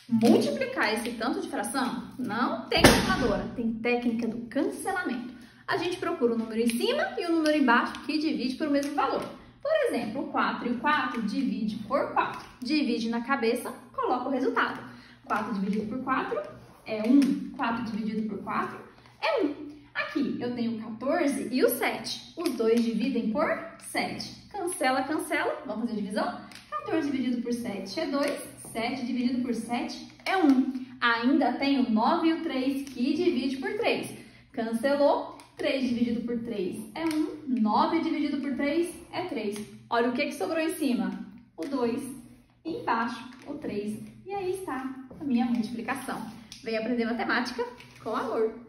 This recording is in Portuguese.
multiplicar esse tanto de fração, não tem calculadora, tem técnica do cancelamento. A gente procura o número em cima e o número embaixo que divide por o mesmo valor. Por exemplo, o 4 e o 4 divide por 4. Divide na cabeça, coloca o resultado. 4 dividido por 4 é 1. 4 dividido por 4 é 1. Aqui eu tenho o 14 e o 7. Os dois dividem por 7. Cancela, cancela. Vamos fazer a divisão? 14 dividido por 7 é 2. 7 dividido por 7 é 1. Ainda tem o 9 e o 3 que divide por 3. Cancelou. 3 dividido por 3 é 1. 9 dividido por 3 é 3. Olha o que sobrou em cima. O 2. E embaixo o 3. E aí está a minha multiplicação. Venha aprender matemática com amor.